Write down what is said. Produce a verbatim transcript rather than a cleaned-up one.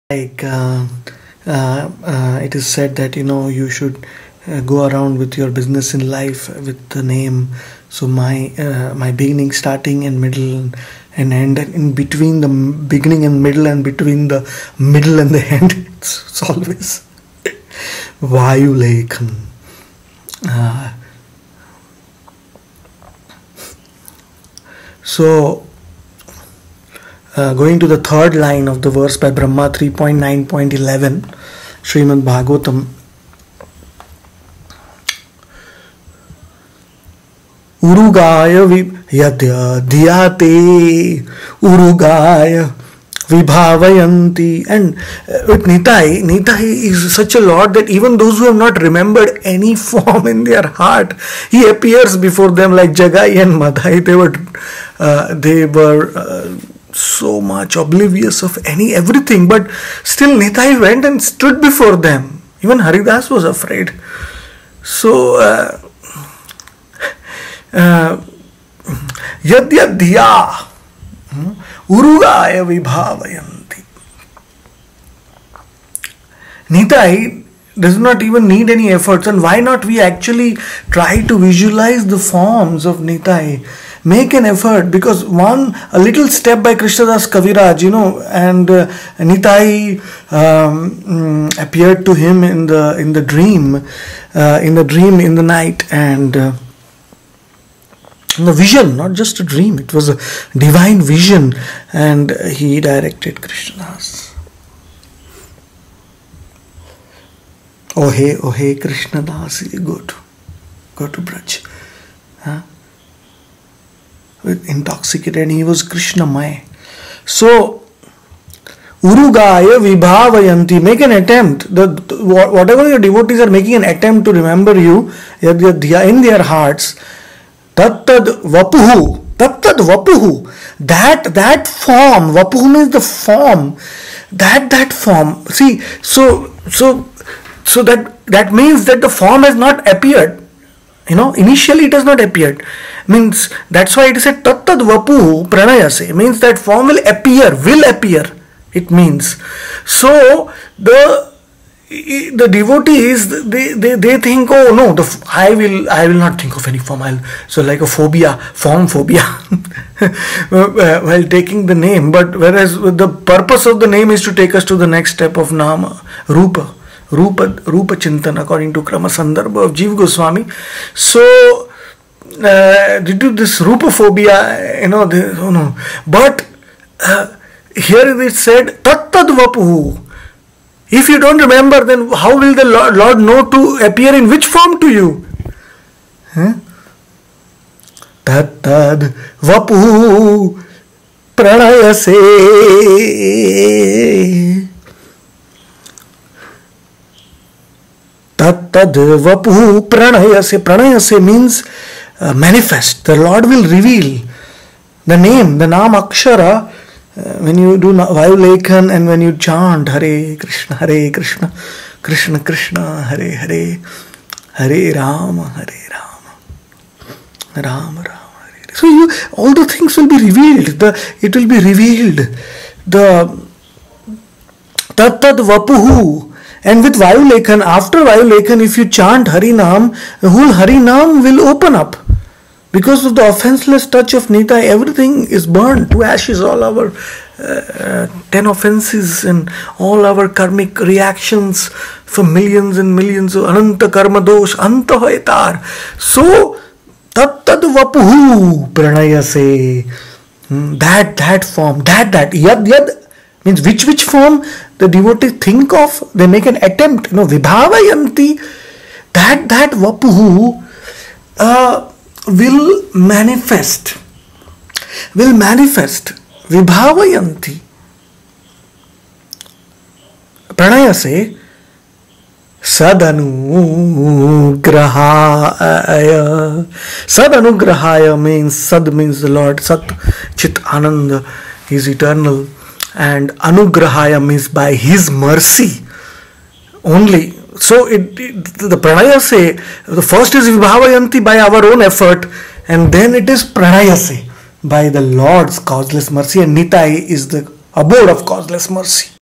like uh, uh, uh, it is said that you know you should uh, go around with your business in life with the name. So my uh, my beginning, starting and middle and end, and in between the beginning and middle and between the middle and the end, it's, it's always Vayulekhan. Uh, so Uh, going to the third line of the verse by Brahma three point nine point eleven, Srimad Bhagavatam. Urugaya yadya dhyate urugaya vibhavayanti. And uh, with Nitai, Nitai is such a Lord that even those who have not remembered any form in their heart, he appears before them like Jagai and Madhai. They were, uh, they were uh, so much oblivious of any everything, but still Nitai went and stood before them. Even Haridas was afraid. So uh, uh, yadya dhiya urugaya vibhavayanti. Nitai does not even need any efforts, and why not we actually try to visualize the forms of Nitai? Make an effort, because one a little step by Krishnadas Kaviraj, you know, and uh, Nitai um, mm, appeared to him in the in the dream, uh, in the dream in the night, and uh, in the vision, not just a dream. It was a divine vision, and he directed Krishnadas. Oh hey, oh hey, Krishnadas, go to go to Braj. Huh? With intoxicated, and he was Krishnamaya. So Urugaya vibhavayanti, make an attempt. The, the whatever your devotees are making an attempt to remember you in their hearts. Tattad vapuhu, tattad vapuhu. That that form, vapuhu means the form. That that form. See, so so so that that means that the form has not appeared. You know, initially it has not appeared. Means that's why it is said tattad vapuhu pranayase. Means that form will appear, will appear. It means. So the the devotees, they, they, they think, oh no, the I will I will not think of any form. I'll, so like a phobia, form phobia, while taking the name. But whereas the purpose of the name is to take us to the next step of nama, rupa. Rupa, Rupa Chintan, according to Krama Sandarbha of Jiva Goswami. So, uh, due to this Rupa phobia, you know, they, oh no. But uh, here it is said, Tattad Vapuhu. If you don't remember, then how will the Lord, Lord know to appear in which form to you? Huh? Tattad Vapuhu Pranayase. Tattad vapuhu pranayase. Pranayase means uh, manifest. The Lord will reveal the name, the Naam Akshara. Uh, when you do Vayulekhan and when you chant Hare Krishna, Hare Krishna, Krishna Krishna, Hare Hare, Hare Rama, Hare Rama, Rama Rama, Hare Hare. So you, all the things will be revealed. The it will be revealed. The Tattad vapuhu. And with Vayulekhan, after Vayulekhan, if you chant Harinam, the whole Harinam will open up. Because of the offenseless touch of Nitai, everything is burned to ashes. All our uh, ten offenses and all our karmic reactions for millions and millions of Ananta Karma Dosh, Anta Hoetar. So, Tattad Vapuhu Pranayase. That, that form, that, that, Yad, Yad. Means which which form the devotees think of, they make an attempt, you know, vibhavayanti, that that vapuhu uh, will manifest, will manifest, vibhavayanti. Pranayase sadanugrahaya. Sadanugrahaya means, sad means the Lord, Sat Chit Ananda is eternal. And Anugrahaya means by His mercy only. So it, it the Pranayase, the first is Vibhavayanti by our own effort, and then it is Pranayase by the Lord's causeless mercy, and Nitai is the abode of causeless mercy.